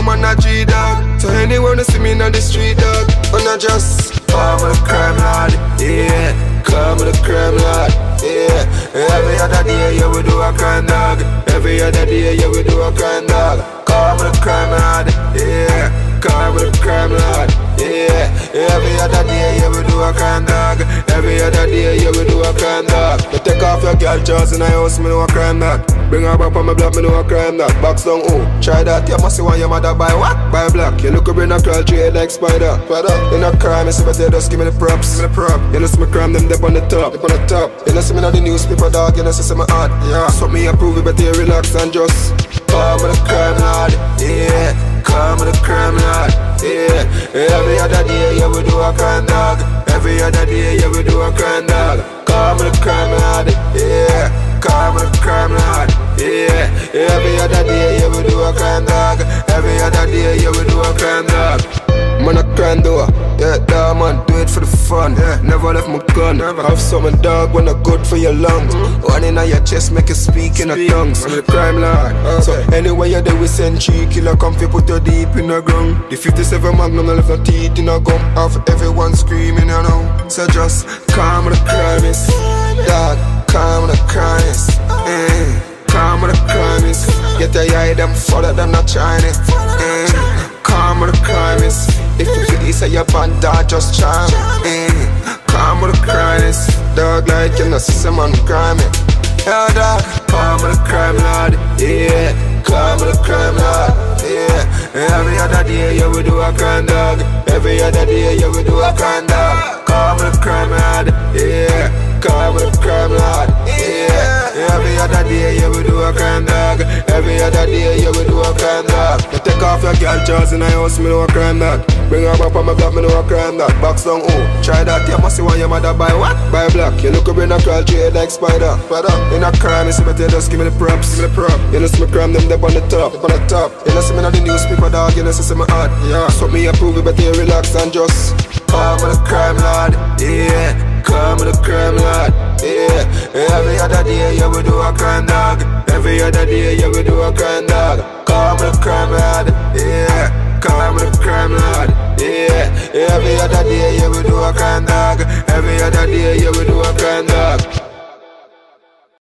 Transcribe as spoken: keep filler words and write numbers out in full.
man a G dog. So anyone who see me in the street dog, and I just call me the crime lord, yeah. Call me the crime lord, yeah. Every other day, yeah, we do a crime dog. Every other day, yeah, we do a crime dog. Call me the crime lord, yeah. Call me the crime lord, yeah. Every other day, yeah, we do a crime dog. Every other day, yeah, we do a crime dog. You take off your girl jaws in the house, me know a crime dog. Bring her back on my block, me know a crime dog. Box down, oh, try that, you must see why your mother buy what? Buy black, you look up in a curl trade like spider. Spider, in a crime, you see but they just give me the props. Give me the prop, you know see me crime them dip on the top. Dip on the top, you know see me on the newspaper dog. You know see me hot, yeah. So me approve it, but you relax and just call me the crime lord, yeah. Call me the crime lord, yeah. Every other day, yeah, we do a crime dog. Every other day, yeah, we do a crime dog. Call me the crime lord, yeah. Call me the crime lord, yeah. Every other day, yeah, we do a crime dog. Every other day, yeah, we do a crime dog. Man a crime dog, yeah, dog man, do it for the fun, yeah. Never left my gun, never. Have something dog when not good for your lungs. mm. One in your chest make you speak in a tongues. I'm the crime lord, okay. So anyway you there we send cheek killer come fi put you deep in the ground. The fifty-seven magnum no left no teeth in a gum. Have everyone screaming you know. So just calm the crimes, dog, calm the crimes, eh. Calm the crimes. Get the eye them further than not trying it, eh. Calm the crimes. If you feel this your band dog just charm eh. Calm the crimes. Dog like you know see man crime it. Yeah dog, calm the crime lord, yeah. Calm the crime lord, yeah. Every other day yeah we do a crime dog. Every other day yeah we do a crime dog. Calm the crime lord, yeah. Calm the crime lord, yeah. Every other day yeah we do a crime dog. Every other day yeah we do a crime dog. You take off your girl jaws in the house, me know a crime dog. Bring her back on my block, me know a crime dog. Box down, oh, try that, you must see why your mother buy what? Buy black, you look up in a curl trade like spider. Spider, in a crime, you see but you just give me the props. Give me the prop, you know see me crime them up on the top. Up on the top, you know see me on the newspaper dog. You know see me hot, yeah. So me approve it, but you relax and just call me the crime lord, yeah. Call me the crime lord, yeah. Every other day, yeah, we do a crime dog. Every other day, yeah, we do a crime dog. Call me the crime lord, yeah. Call me the crime lord, yeah. Every other day, yeah, we do a crime dog. Every other day, yeah, we do a crime dog.